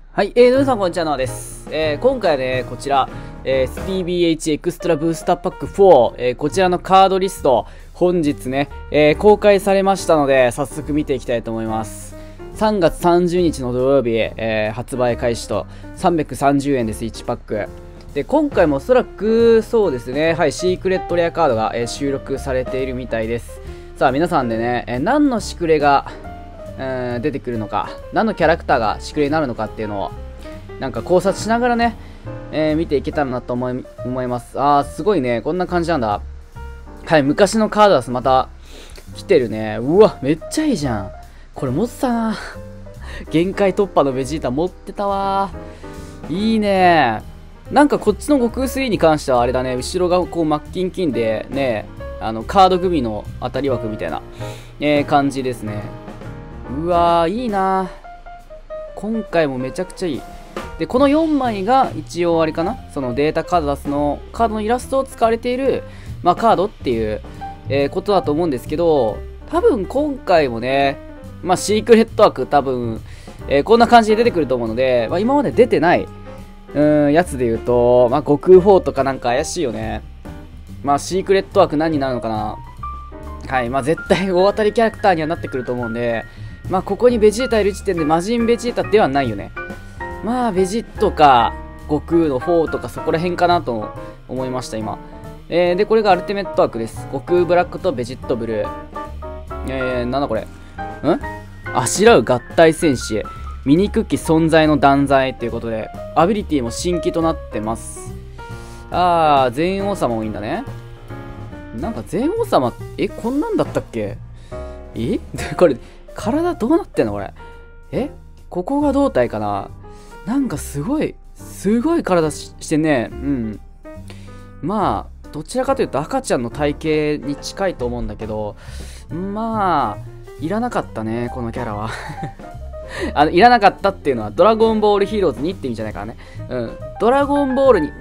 はい、皆さんこんにちは、なおです。今回はね、こちら、SPBH エクストラブースターパック4、こちらのカードリスト、本日ね、公開されましたので、早速見ていきたいと思います。3月30日の土曜日、発売開始と、330円です、1パック。で、今回もおそらく、そうですね、はい、シークレットレアカードが、収録されているみたいです。さあ、皆さんでね、何のシクレが、出てくるのか、何のキャラクターがシクレになるのかっていうのをなんか考察しながらね、見ていけたらなと思います。すごいね、こんな感じなんだ。はい、昔のカードダスまた来てるね。うわ、めっちゃいいじゃん。これ持ってたな。限界突破のベジータ持ってたわ。いいね。なんかこっちの悟空3に関してはあれだね、後ろがこうマッキンキンでね、カード組の当たり枠みたいな、感じですね。うわー、いいな。今回もめちゃくちゃいい。で、この4枚が一応あれかな、そのデータカード出すの、カードのイラストを使われている、カードっていう、ことだと思うんですけど、多分今回もね、シークレット枠多分、こんな感じで出てくると思うので、今まで出てない、やつで言うと、悟空4とかなんか怪しいよね。シークレット枠何になるのかな。はい、絶対大当たりキャラクターにはなってくると思うんで、ここにベジータいる時点で魔人ベジータではないよね。ベジットか、悟空の4とかそこら辺かなと思いました、今。で、これがアルティメット枠です。悟空ブラックとベジットブルー。なんだこれ。あしらう合体戦士。ミニクッキー存在の断罪ということで、アビリティも新規となってます。全王様もいいんだね。なんか全王様、こんなんだったっけ？これ、体どうなってんのこれ。ここが胴体かな。なんかすごい体してね。どちらかというと赤ちゃんの体型に近いと思うんだけど、いらなかったね、このキャラは。いらなかったっていうのは、ドラゴンボールヒーローズにって意味じゃないからね。ドラゴンボールに、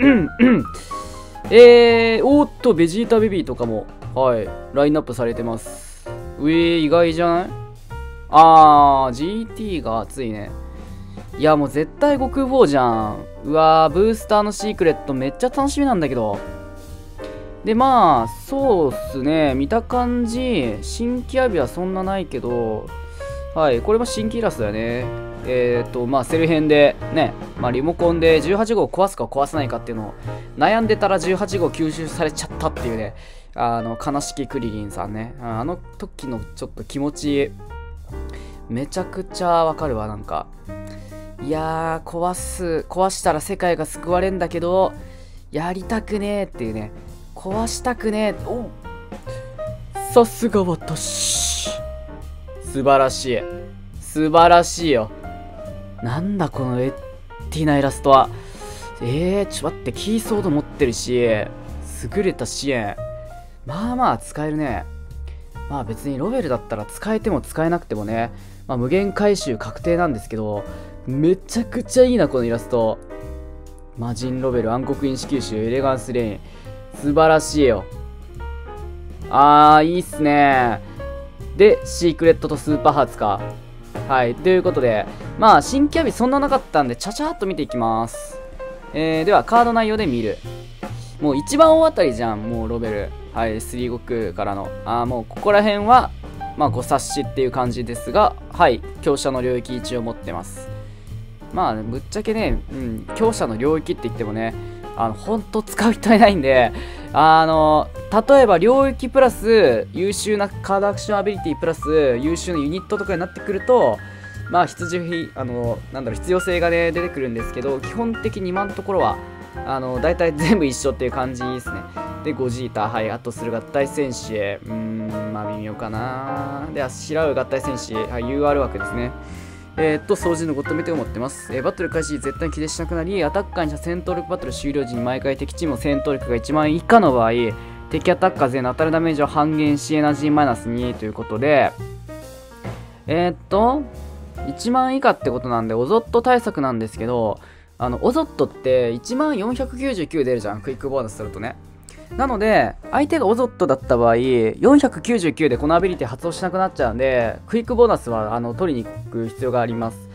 おーっと、ベジータベビーとかも、はい、ラインナップされてます。意外じゃない？GT が熱いね。いや、もう絶対悟空4じゃん。うわー、ブースターのシークレットめっちゃ楽しみなんだけど。で、そうっすね。見た感じ、新規アビはそんなないけど、はい、これも新規イラストだよね。セル編で、ね、リモコンで18号を壊すか壊さないかっていうのを悩んでたら18号吸収されちゃったっていうね、悲しきクリリンさんね。あの時のちょっと気持ち、めちゃくちゃわかるわ、なんか。いやー、壊したら世界が救われんだけど、やりたくねーっていうね。壊したくねー。おさすが私。素晴らしい。素晴らしいよ。なんだこのエッティなイラストは。ちょっと待って、キーソード持ってるし、優れた支援。使えるね。別にロベルだったら使えても使えなくてもね、無限回収確定なんですけど、めちゃくちゃいいな、このイラスト。魔人ロベル、暗黒因子吸収、エレガンスレイン。素晴らしいよ。いいっすね。で、シークレットとスーパーハーツか。はい、ということで、新キャビそんななかったんで、ちゃちゃっと見ていきます。では、カード内容で見る。もう一番大当たりじゃん、もうロベル。はい、3悟空からの。もうここら辺は、ご察しっていう感じですが、はい、強者の領域一応持ってます。ぶっちゃけね、強者の領域って言ってもね、ほんと使う人いないんで、例えば領域プラス、優秀なカードアクションアビリティプラス、優秀なユニットとかになってくると、必要性がね、出てくるんですけど、基本的に今のところは、大体全部一緒っていう感じですね。で、ゴジータ、はい、あとする合体戦士、微妙かな。で、あしらう合体戦士、はい、UR 枠ですね。掃除のごとめて思ってます。バトル開始絶対に気絶しなくなり、アタッカーにした戦闘力バトル終了時に毎回敵チームの戦闘力が1万以下の場合、敵アタッカー全員の当たるダメージを半減し、エナジーマイナス2ということで、1万以下ってことなんで、オゾット対策なんですけど、オゾットって1万499出るじゃん、クイックボーナスするとね。なので、相手がオゾットだった場合、499でこのアビリティ発動しなくなっちゃうんで、クイックボーナスは取りに行く必要があります。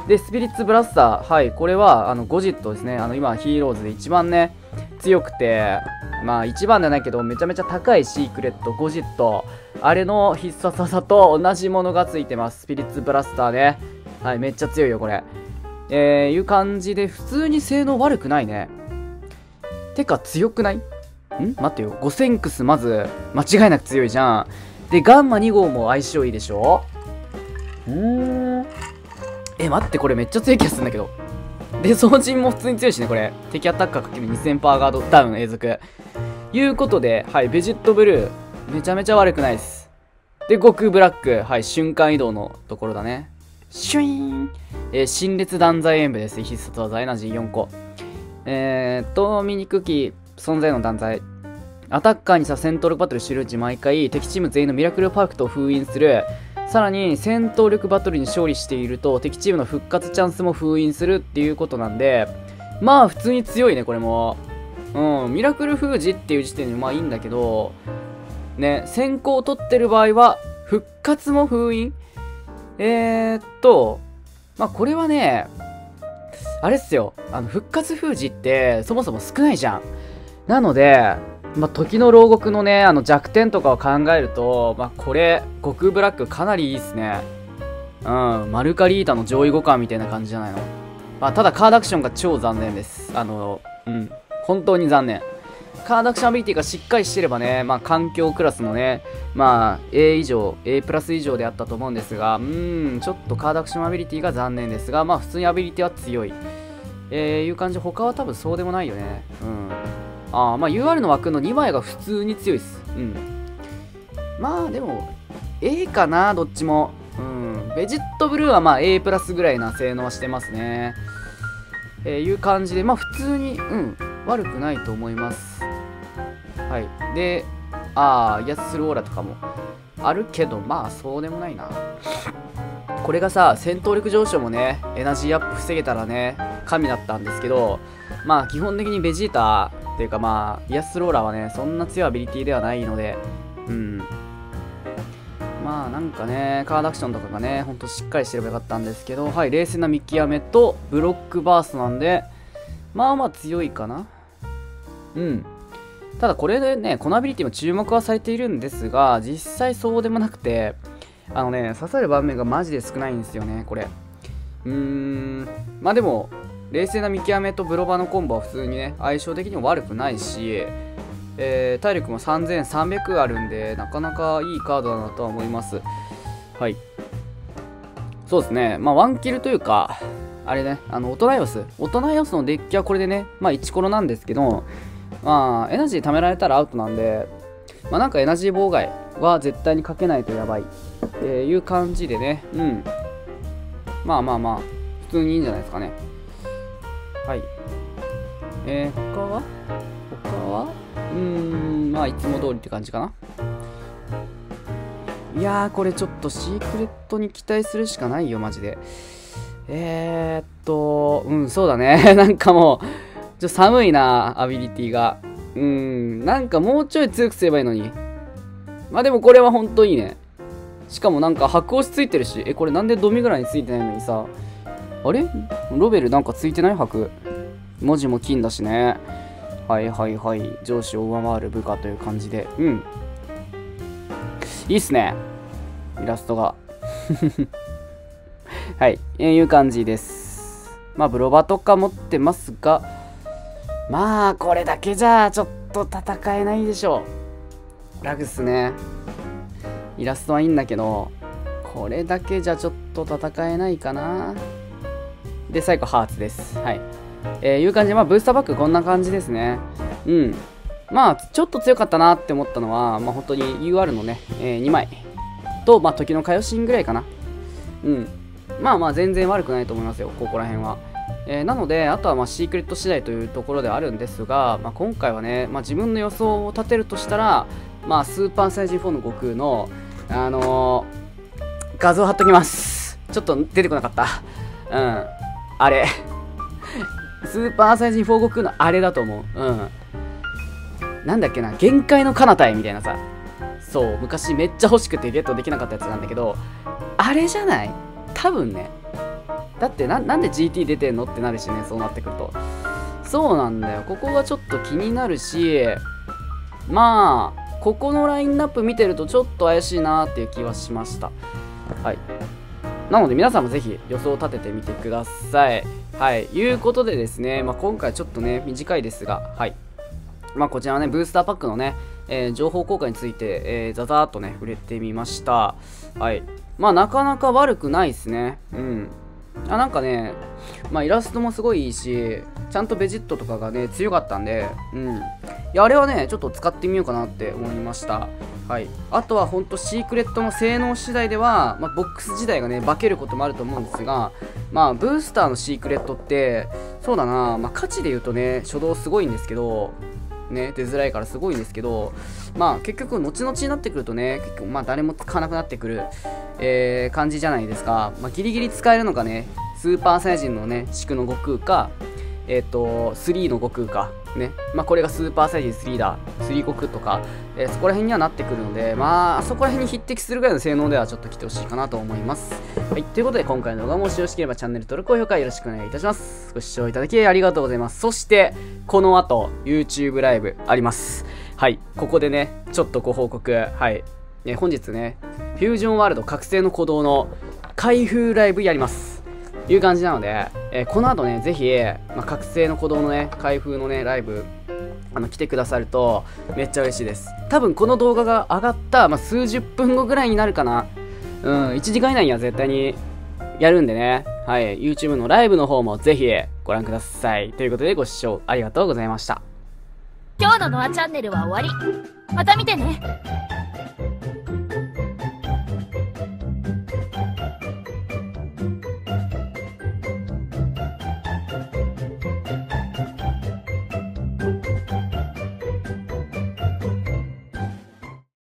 で、スピリッツブラスター。はい、これは、ゴジットですね。今、ヒーローズで一番ね、強くて、まあ、一番じゃないけど、めちゃめちゃ高いシークレット、ゴジット。あれの必殺技と同じものがついてます。スピリッツブラスターね。はい、めっちゃ強いよ、これ。いう感じで、普通に性能悪くないね。てか、強くない？待ってよ。ゴセンクス、まず、間違いなく強いじゃん。で、ガンマ2号も相性いいでしょ？待って、これめっちゃ強い気がするんだけど。で、装人も普通に強いしね、これ。敵アタッカー×2000パーガードダウン永続。いうことで、はい、ベジットブルー、めちゃめちゃ悪くないです。で、悟空ブラック、はい、瞬間移動のところだね。シュイーン、新烈断罪演武です。必殺技、エナジー4個。醜き存在の断罪。アタッカーにさ、戦闘力バトル終了時毎回、敵チーム全員のミラクルパーフェクトを封印する。さらに、戦闘力バトルに勝利していると、敵チームの復活チャンスも封印するっていうことなんで、まあ、普通に強いね、これも。ミラクル封じっていう時点でまあいいんだけど、ね、先行を取ってる場合は、復活も封印？まあこれはね、あれっすよ、復活封じってそもそも少ないじゃん。なので、まあ時の牢獄のね、弱点とかを考えると、まあこれ、悟空ブラックかなりいいっすね。マルカリータの上位互換みたいな感じじゃないの。まあただカードアクションが超残念です。本当に残念。カードアクションアビリティがしっかりしてればね、まあ、環境クラスのね、まあ、A 以上、A プラス以上であったと思うんですが、ちょっとカードアクションアビリティが残念ですが、まあ、普通にアビリティは強い。いう感じ。他は多分そうでもないよね。まあ、UR の枠の2枚が普通に強いです。まあ、でも、A かな、どっちも。ベジットブルーはまあ、A プラスぐらいな性能はしてますね。いう感じで、まあ、普通に、悪くないと思います。はい。で、イヤスするオーラとかもあるけど、まあ、そうでもないな。これがさ、戦闘力上昇もね、エナジーアップ防げたらね、神だったんですけど、まあ、基本的にベジータっていうかまあ、イヤスローラーはね、そんな強いアビリティではないので、まあ、なんかね、カードアクションとかがね、ほんとしっかりしてればよかったんですけど、はい、冷静な見極めと、ブロックバーストなんで、まあまあ強いかな。ただこれでね、このアビリティも注目はされているんですが、実際そうでもなくて、刺さる場面がマジで少ないんですよね、これ。まあでも、冷静な見極めとブロバのコンボは普通にね、相性的にも悪くないし、体力も3300あるんで、なかなかいいカードだなとは思います。はい。そうですね、まあワンキルというか、あれね、大人ヨスのデッキはこれでね、まあ1コロなんですけど、まあエナジー貯められたらアウトなんで、まあなんかエナジー妨害は絶対にかけないとやばいっていう感じでね、まあまあまあ、普通にいいんじゃないですかね。はい。他はまあいつも通りって感じかな。いやー、これちょっとシークレットに期待するしかないよ、マジで。そうだね。なんかもう、寒いな、アビリティが。なんかもうちょい強くすればいいのに。まあでもこれはほんといいね。しかもなんか白押しついてるし、これなんでドミグラについてないのにさ、あれロベルなんかついてない白。文字も金だしね。はいはいはい。上司を上回る部下という感じで。いいっすね。イラストが。はい。いう感じです。まあ、ブロバとか持ってますが、まあ、これだけじゃちょっと戦えないでしょう。ラグっすね。イラストはいいんだけど、これだけじゃちょっと戦えないかな。で、最後、ハーツです。はい。いう感じで、まあ、ブースターバックこんな感じですね。まあ、ちょっと強かったなって思ったのは、まあ、本当に UR のね、2枚と、まあ、時のカヨシンぐらいかな。まあまあ、全然悪くないと思いますよ、ここら辺は。なので、あとはまあシークレット次第というところであるんですが、まあ、今回はね、まあ、自分の予想を立てるとしたら、まあ、スーパーサイジン4の悟空の、画像貼っときます。ちょっと出てこなかった。あれ。スーパーサイジン4悟空のあれだと思う。なんだっけな、限界の彼方へみたいなさ。そう、昔めっちゃ欲しくてゲットできなかったやつなんだけど、あれじゃない？多分だってなんで GT 出てんのってなるしね、そうなってくると。そうなんだよ、ここがちょっと気になるし、まあここのラインナップ見てるとちょっと怪しいなっていう気はしました。はい、なので皆さんもぜひ予想を立ててみてください。はい、いうことでですね、今回ちょっとね短いですが、はい、こちらねブースターパックのね、情報公開について、ザザーっとね触れてみました。はい、なかなか悪くないですね。なんかね、イラストもすごいいいし、ちゃんとベジットとかがね強かったんで、いやあれはねちょっと使ってみようかなって思いました。はい、あとはほんとシークレットの性能次第では、ボックス自体がね化けることもあると思うんですが、ブースターのシークレットってそうだな、価値で言うとね初動すごいんですけどね、出づらいからすごいんですけど、結局後々になってくるとね、結構誰も使わなくなってくる、感じじゃないですか。ギリギリ使えるのがねスーパーサイヤ人のね宿の悟空か3の悟空かね、これがスーパーサイヤ人3だ、3悟空とか、そこら辺にはなってくるので、そこら辺に匹敵するぐらいの性能ではちょっと来てほしいかなと思います。はい、ということで今回の動画もしよろしければチャンネル登録、高評価よろしくお願いいたします。ご視聴いただきありがとうございます。そしてこの後 YouTube ライブあります。はい、ここでねちょっとご報告。はい、本日ねフュージョンワールド覚醒の鼓動の開封ライブやりますいう感じなので、この後ねぜひ、覚醒の鼓動のね開封のねライブ来てくださるとめっちゃ嬉しいです。多分この動画が上がった、数十分後ぐらいになるかな。1時間以内には絶対にやるんでね、はい、YouTube のライブの方もぜひご覧ください。ということでご視聴ありがとうございました。 今日のノアチャンネルは終わり。また見てね。